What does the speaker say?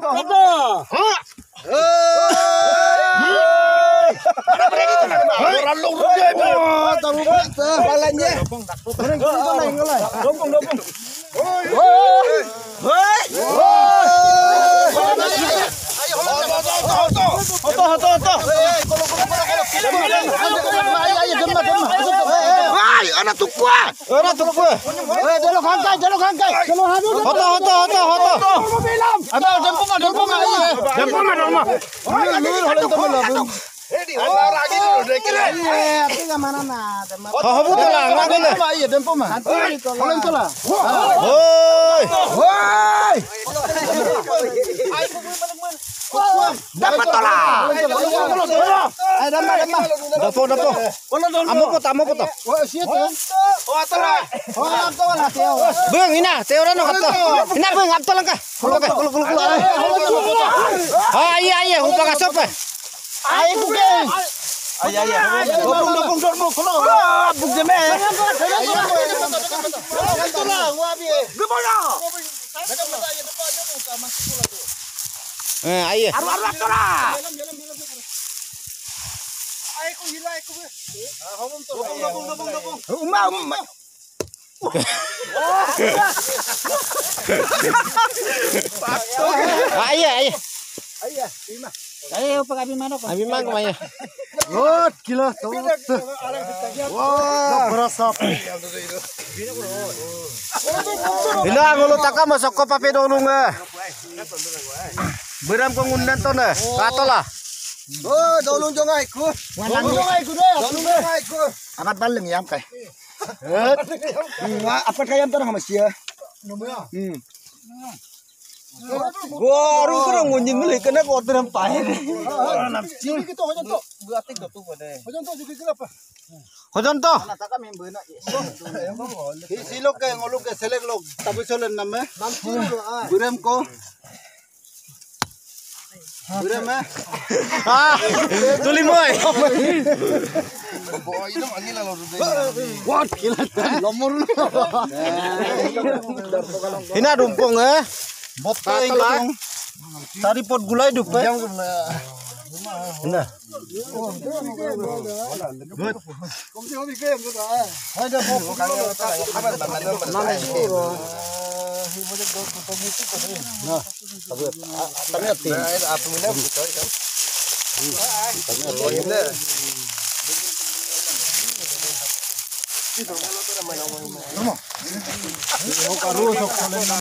Anak tukua. Jaluk hangkai. Dapat tola. Dapo. Amo po to. Beng, ina, teora no kato. Ina beng, abto lang ka. Kulo. Iya, upa ka sopa. Ay, bugeng. Ay. Dopong, kulo. Bug deme. Ay. Arwah tora. Ayo pak Abi mana? Abi mana kemana? Lot gila tuh. Wah berasa. Hilang lu taka masuk ke pape dulu nggak? Beram pengundan tuh nih, kato lah. Oh, dolong jongai ku. Amat baleng ya kai. Apa kayam tuh sama sia? Gua orang ngunjing beli kena kotor yang pahit. Hojon to. Silok ke ngolok ke selek lok. Tapi solen nama. Buram ko. Buram tuli moy. What gila. Lomor. Hina dumpong Botai lah. Tari pot gulai dupe. Nah. Nah.